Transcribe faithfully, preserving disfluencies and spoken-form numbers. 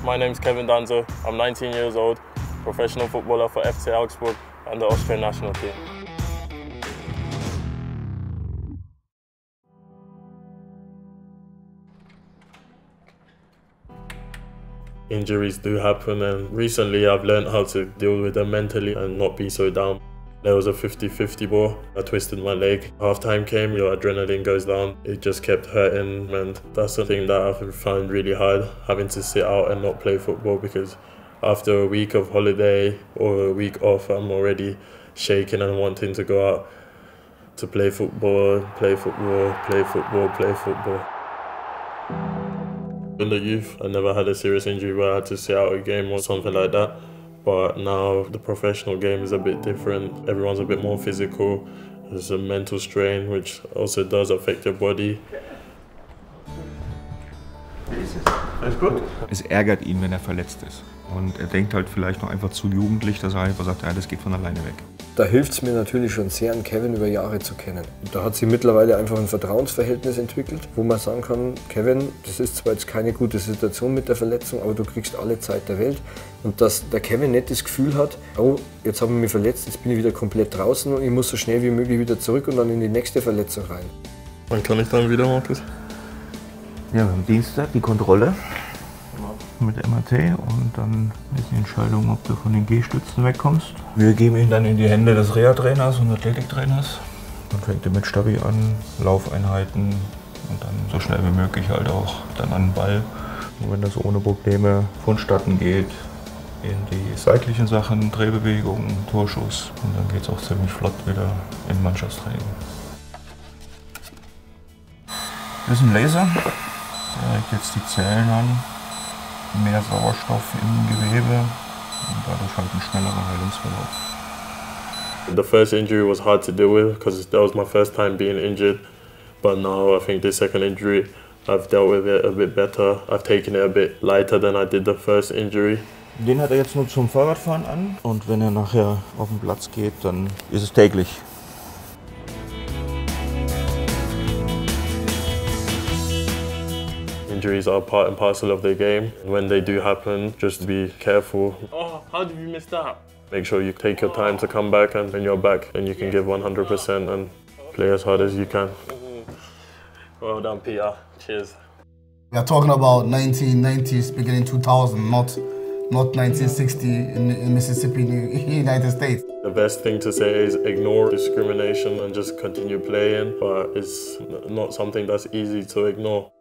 My name's Kevin Danzo. I'm nineteen years old, professional footballer for F C Augsburg and the Austrian national team. Injuries do happen, and recently I've learned how to deal with them mentally and not be so down. There was a fifty fifty ball, I twisted my leg. Half time came, your adrenaline goes down. It just kept hurting, and that's something that I've found really hard, having to sit out and not play football, because after a week of holiday or a week off, I'm already shaking and wanting to go out to play football, play football, play football, play football. In the youth, I never had a serious injury where I had to sit out a game or something like that. But now the professional game is a bit different. Everyone's a bit more physical. There's a mental strain, which also does affect your body. Alles gut? Es ärgert ihn, wenn er verletzt ist. Und er denkt halt vielleicht noch einfach zu jugendlich, dass er einfach sagt, ja, das geht von alleine weg. Da hilft es mir natürlich schon sehr, einen Kevin über Jahre zu kennen. Und da hat sich mittlerweile einfach ein Vertrauensverhältnis entwickelt, wo man sagen kann, Kevin, das ist zwar jetzt keine gute Situation mit der Verletzung, aber du kriegst alle Zeit der Welt. Und dass der Kevin nicht das Gefühl hat, oh, jetzt habe ich mich verletzt, jetzt bin ich wieder komplett draußen und ich muss so schnell wie möglich wieder zurück und dann in die nächste Verletzung rein. Wann kann ich dann wieder, Markus? Ja, am Dienstag die Kontrolle mit M R T und dann ist die Entscheidung, ob du von den Gehstützen wegkommst. Wir geben ihn dann in die Hände des Reha-Trainers und Athletiktrainers. Dann fängt er mit Stabi an, Laufeinheiten und dann so schnell wie möglich halt auch dann an den Ball. Und wenn das ohne Probleme vonstatten geht, in die seitlichen Sachen, Drehbewegungen, Torschuss und dann geht es auch ziemlich flott wieder in Mannschaftstraining. Das ist ein Laser, der regt jetzt die Zellen an. Mehr Sauerstoff im Gewebe und dadurch halt ein schnellerer Heilungsverlauf. The first injury was hard to deal with because that was my first time being injured, but now I think the second injury I've dealt with it a bit better. I've taken it a bit lighter than I did the first injury. Den hat er jetzt nur zum Fahrradfahren an und wenn er nachher auf den Platz geht, dann ist es täglich. Injuries are part and parcel of the game. When they do happen, just be careful. Oh, how did you miss that? Make sure you take your time to come back, and when you're back, then you can give one hundred percent and play as hard as you can. Well done, Peter. Cheers. We are talking about nineteen nineties, beginning two thousand, not not nineteen sixty in, in Mississippi, in the United States. The best thing to say is ignore discrimination and just continue playing, but it's not something that's easy to ignore.